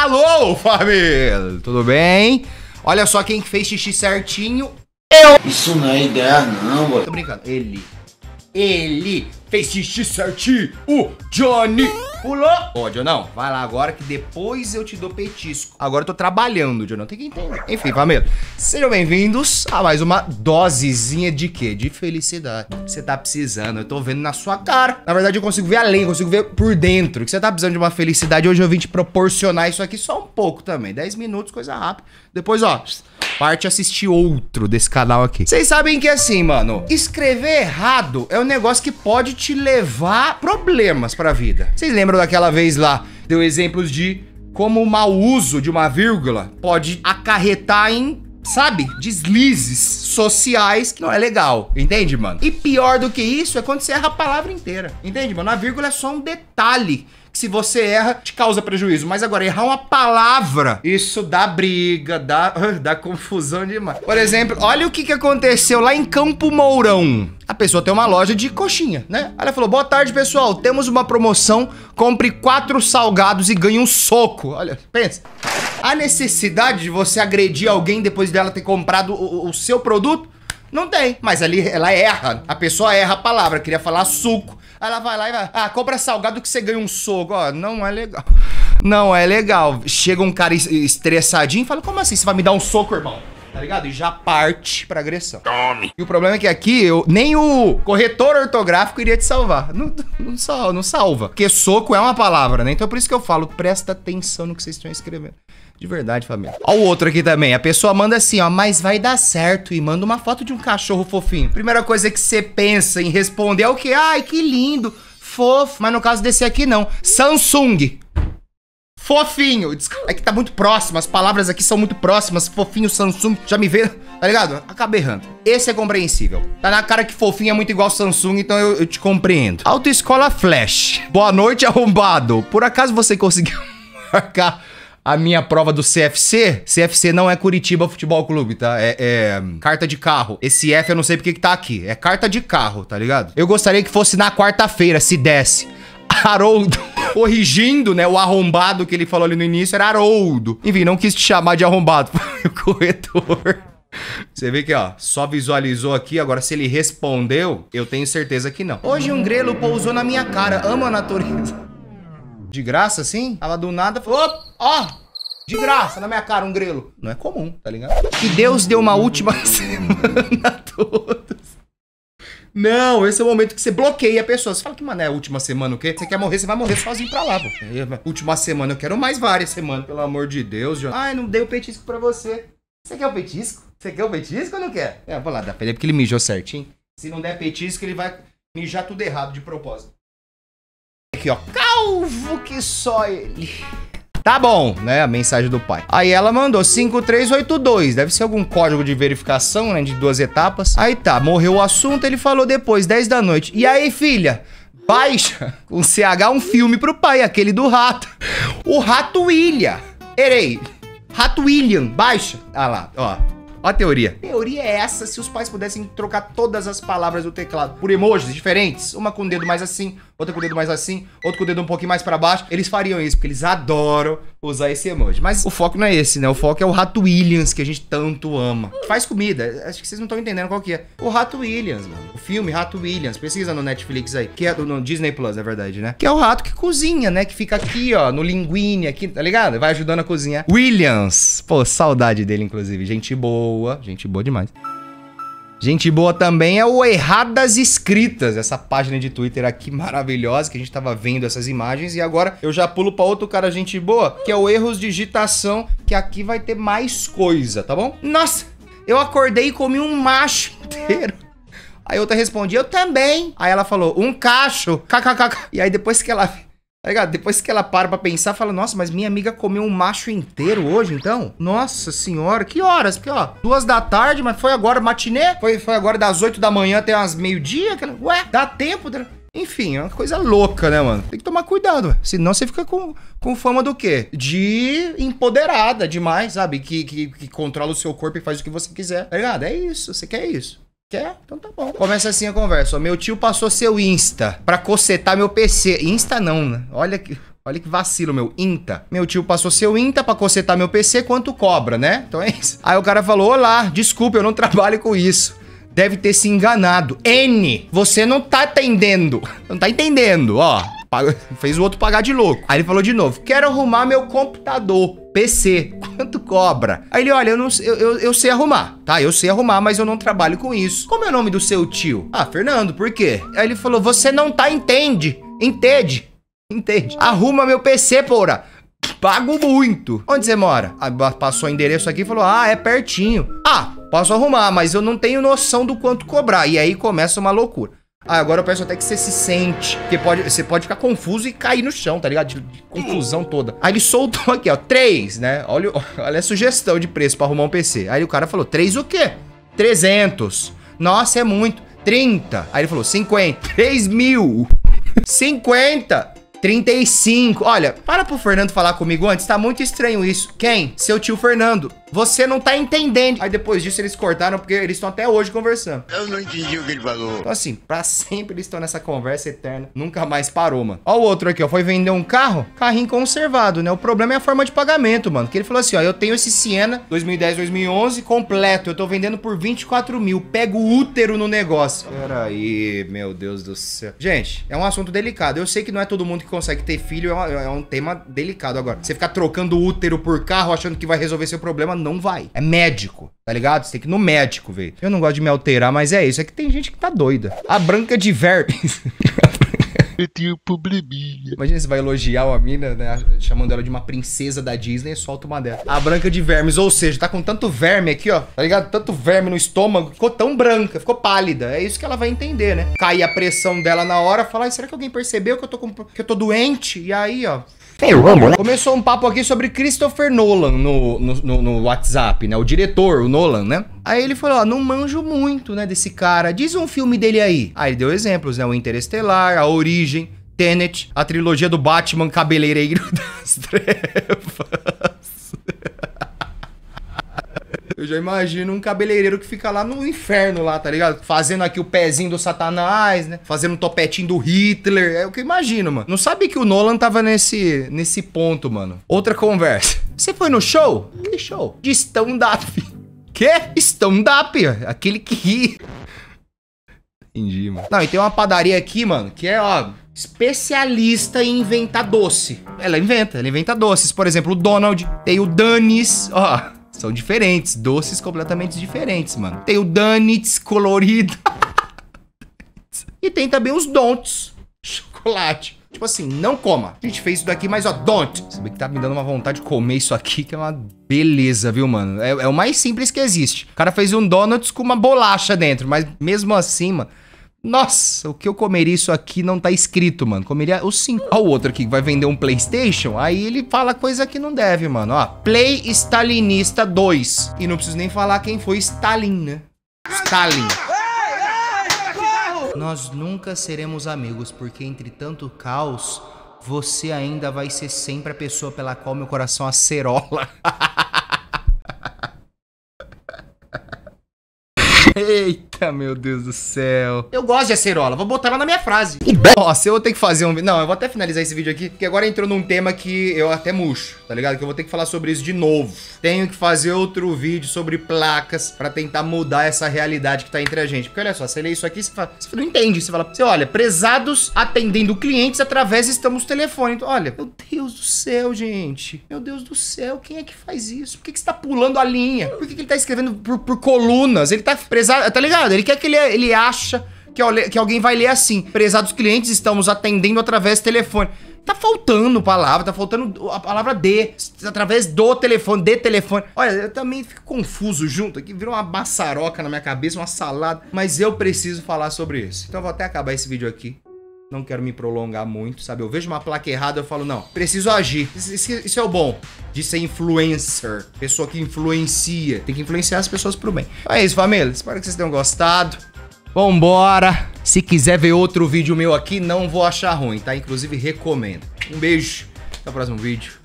Alô, família! Tudo bem? Olha só quem fez xixi certinho. Isso não é ideia não, boy. Tô brincando. Ele fez xixi certinho. O Johnny pulou. Ô, Jonão, vai lá agora que depois eu te dou petisco. Agora eu tô trabalhando, Jonão. Tem que entender. Enfim, família, sejam bem-vindos a mais uma dosezinha de quê? De felicidade. Você tá precisando. Eu tô vendo na sua cara. Na verdade, eu consigo ver além, eu consigo ver por dentro. Que você tá precisando de uma felicidade. Hoje eu vim te proporcionar isso aqui só um pouco também. 10 minutos, coisa rápida. Depois, ó, parte assistir outro desse canal aqui. Vocês sabem que assim, mano, escrever errado é um negócio que pode te levar problemas pra vida. Vocês lembram daquela vez lá, deu exemplos de como o mau uso de uma vírgula pode acarretar em, sabe, deslizes sociais que não é legal, entende, mano? E pior do que isso é quando você erra a palavra inteira, entende, mano? A vírgula é só um detalhe que se você erra, te causa prejuízo. Mas agora, errar uma palavra, isso dá briga, dá confusão demais. Por exemplo, olha o que aconteceu lá em Campo Mourão. A pessoa tem uma loja de coxinha, né? Ela falou, boa tarde, pessoal, temos uma promoção, compre 4 salgados e ganhe um soco. Olha, pensa. A necessidade de você agredir alguém depois dela ter comprado o seu produto? Não tem. Mas ali ela erra. A pessoa erra a palavra, queria falar suco. Aí ela vai lá e vai, compra salgado que você ganha um soco. Ó, não é legal. Não é legal. Chega um cara estressadinho e fala, como assim? Você vai me dar um soco, irmão? Tá ligado? E já parte pra agressão. Tome. E o problema é que aqui, nem o corretor ortográfico iria te salvar. Não salva. Porque soco é uma palavra, né? Então por isso que eu falo, presta atenção no que vocês estão escrevendo. De verdade, família. Ó o outro aqui também. A pessoa manda assim, ó, mas vai dar certo. E manda uma foto de um cachorro fofinho. Primeira coisa que você pensa em responder é o quê? Ai, que lindo, fofo. Mas no caso desse aqui, não. Samsung. Fofinho. É que tá muito próximo. As palavras aqui são muito próximas. Fofinho, Samsung. Já me vê, tá ligado? Acabei errando. Esse é compreensível. Tá na cara que fofinho é muito igual Samsung, então eu te compreendo. Autoescola Flash. Boa noite, arrombado. Por acaso você conseguiu marcar a minha prova do CFC? CFC não é Curitiba Futebol Clube, tá? É carta de carro. Esse F eu não sei porque que tá aqui. É carta de carro, tá ligado? Eu gostaria que fosse na quarta-feira, se desse. Haroldo. Corrigindo, né? O arrombado que ele falou ali no início era Haroldo. Enfim, não quis te chamar de arrombado. Foi o corretor. Você vê que, ó, só visualizou aqui. Agora, se ele respondeu, eu tenho certeza que não. Hoje um grelo pousou na minha cara. Amo a natureza. De graça, assim? Tava do nada, falou, ó, de graça na minha cara um grelo. Não é comum, tá ligado? Que Deus deu uma última semana a todos. Não, esse é o momento que você bloqueia a pessoa. Você fala que, mano, é a última semana o quê? Você quer morrer, você vai morrer sozinho pra lá, pô. Última semana, eu quero mais várias semanas, pelo amor de Deus, John. Ai, não dei o petisco pra você. Você quer o petisco? Você quer o petisco ou não quer? É, vou lá, dá pra ele porque ele mijou certinho. Se não der petisco, ele vai mijar tudo errado de propósito. Aqui, ó, calvo que só ele. Tá bom, né? A mensagem do pai. Aí ela mandou 5382. Deve ser algum código de verificação, né? De 2 etapas. Aí tá, morreu o assunto. Ele falou depois, 10 da noite. E aí, filha? Baixa com CH um filme pro pai, aquele do rato. O Rato William. Erei. Rato William, baixa. Ah lá, ó. Ó a teoria. A teoria é essa, se os pais pudessem trocar todas as palavras do teclado por emojis diferentes, uma com o dedo mais assim, outra com o dedo mais assim, outra com o dedo um pouquinho mais pra baixo, eles fariam isso, porque eles adoram usar esse emoji. Mas o foco não é esse, né? O foco é o Rato Williams, que a gente tanto ama. Que faz comida. Acho que vocês não estão entendendo qual que é. O Rato Williams, mano. O filme Rato Williams. Pesquisa no Netflix aí. Que é no Disney Plus, na verdade, né? Que é o rato que cozinha, né? Que fica aqui, ó, no linguine aqui, tá ligado? Vai ajudando a cozinhar. Williams. Pô, saudade dele, inclusive. Gente boa demais. Gente boa também é o Erradas Escritas, essa página de Twitter aqui maravilhosa, que a gente tava vendo essas imagens, e agora eu já pulo pra outro cara gente boa, que é o Erros Digitação, que aqui vai ter mais coisa, tá bom? Nossa, eu acordei e comi um macho inteiro. Aí outra respondia, eu também. Aí ela falou, um cacho, kkkk. E aí depois que ela... Tá ligado? Depois que ela para pra pensar, fala, nossa, mas minha amiga comeu um macho inteiro hoje, então? Nossa senhora, que horas? Porque, ó, 2 da tarde, mas foi agora matinê? Foi agora das 8 da manhã até umas meio-dia? Ué, dá tempo? Enfim, é uma coisa louca, né, mano? Tem que tomar cuidado, senão você fica com fama do quê? De empoderada demais, sabe? Que controla o seu corpo e faz o que você quiser, tá ligado? É isso, você quer isso. Quer? Então tá bom. Começa assim a conversa, ó. Meu tio passou seu Insta pra cocetar meu PC. Insta não, né? Olha Olha que vacilo, meu. INTA. Meu tio passou seu INTA pra consertar meu PC, quanto cobra, né? Então é isso. Aí o cara falou, olá, desculpa, eu não trabalho com isso. Deve ter se enganado. N, você não tá atendendo. Não tá entendendo, ó. Fez o outro pagar de louco. Aí ele falou de novo, quero arrumar meu computador, PC, quanto cobra? Aí ele, olha, eu sei arrumar, tá? Eu sei arrumar, mas eu não trabalho com isso. Como é o nome do seu tio? Ah, Fernando, por quê? Aí ele falou, você não tá entende. Arruma meu PC, porra. Pago muito. Onde você mora? Aí passou o endereço aqui e falou, ah, é pertinho. Ah, posso arrumar, mas eu não tenho noção do quanto cobrar. E aí começa uma loucura. Ah, agora eu peço até que você se sente, porque você pode ficar confuso e cair no chão, tá ligado? De confusão toda. Aí ele soltou aqui, ó, 3, né? Olha a sugestão de preço pra arrumar um PC. Aí o cara falou, 3 o quê? 300. Nossa, é muito. 30. Aí ele falou, 50. 3.000. 50. 35. Olha, para pro Fernando falar comigo antes, tá muito estranho isso. Quem? Seu tio Fernando. Você não tá entendendo. Aí depois disso eles cortaram porque eles estão até hoje conversando. Eu não entendi o que ele falou. Então assim, pra sempre eles estão nessa conversa eterna. Nunca mais parou, mano. Ó o outro aqui, ó. Foi vender um carro, carrinho conservado, né? O problema é a forma de pagamento, mano. Que ele falou assim, ó. Eu tenho esse Siena 2010, 2011 completo. Eu tô vendendo por 24 mil. Pego o útero no negócio. Peraí, meu Deus do céu. Gente, é um assunto delicado. Eu sei que não é todo mundo que consegue ter filho. É um tema delicado agora. Você ficar trocando útero por carro achando que vai resolver seu problema, não vai. É médico, tá ligado? Você tem que ir no médico, velho. Eu não gosto de me alterar, mas é isso. É que tem gente que tá doida. A Branca de Vermes. Eu tenho probleminha. Imagina você vai elogiar uma mina, né? Chamando ela de uma princesa da Disney e solta uma dela. A Branca de Vermes, ou seja, tá com tanto verme aqui, ó. Tá ligado? Tanto verme no estômago. Ficou tão branca, ficou pálida. É isso que ela vai entender, né? Cair a pressão dela na hora, falar, será que alguém percebeu que eu tô doente? E aí, ó. Começou um papo aqui sobre Christopher Nolan no WhatsApp, né? O diretor, o Nolan, né? Aí ele falou, ó, não manjo muito, né, desse cara. Diz um filme dele aí. Aí ele deu exemplos, né? O Interestelar, A Origem, Tenet, a trilogia do Batman Cabeleireiro das Trevas. Eu já imagino um cabeleireiro que fica lá no inferno lá, tá ligado? Fazendo aqui o pezinho do Satanás, né? Fazendo um topetinho do Hitler. É o que eu imagino, mano. Não sabia que o Nolan tava nesse ponto, mano. Outra conversa. Você foi no show? Que show? De stand-up. Quê? Stand-up? Aquele que ri. Entendi, mano. Não, e tem uma padaria aqui, mano, que é, ó, especialista em inventar doce. Ela inventa doces. Por exemplo, o Donald, tem o Danis, ó. São diferentes, doces completamente diferentes, mano. Tem o Danitz colorido. E tem também os Don'ts, chocolate. Tipo assim, não coma. A gente fez isso daqui, mas ó, don't. Você vê que tá me dando uma vontade de comer isso aqui, que é uma beleza, viu, mano? É o mais simples que existe. O cara fez um donuts com uma bolacha dentro, mas mesmo assim, mano... Nossa, o que eu comeria isso aqui não tá escrito, mano. Comeria os 5. Ó, o outro aqui que vai vender um PlayStation. Aí ele fala coisa que não deve, mano. Ó, Play Stalinista 2. E não preciso nem falar quem foi Stalin, né? Stalin. Nós nunca seremos amigos, porque entre tanto caos, você ainda vai ser sempre a pessoa pela qual meu coração acerola. Eita, meu Deus do céu. Eu gosto de acerola, vou botar ela na minha frase. Nossa, eu vou ter que fazer um... Não, eu vou até finalizar esse vídeo aqui, porque agora entrou num tema que eu até murcho, tá ligado? Que eu vou ter que falar sobre isso de novo. Tenho que fazer outro vídeo sobre placas pra tentar mudar essa realidade que tá entre a gente. Porque olha só, você lê isso aqui, você não entende. Você fala, você olha, prezados atendendo clientes através estamos telefone. Então, olha, meu Deus do céu, gente. Meu Deus do céu, quem é que faz isso? Por que você tá pulando a linha? Por que ele tá escrevendo por colunas? Ele tá prezado, tá ligado? Ele quer que ele acha que alguém vai ler assim. Prezados clientes, estamos atendendo através do telefone. Tá faltando palavra, tá faltando a palavra de, através do telefone, de telefone. Olha, eu também fico confuso junto aqui, virou uma maçaroca na minha cabeça, uma salada. Mas eu preciso falar sobre isso. Então eu vou até acabar esse vídeo aqui. Não quero me prolongar muito, sabe? Eu vejo uma placa errada, eu falo, não, preciso agir. Isso é o bom de ser influencer. Pessoa que influencia. Tem que influenciar as pessoas pro bem. É isso, família. Espero que vocês tenham gostado. Vambora. Se quiser ver outro vídeo meu aqui, não vou achar ruim, tá? Inclusive, recomendo. Um beijo. Até o próximo vídeo.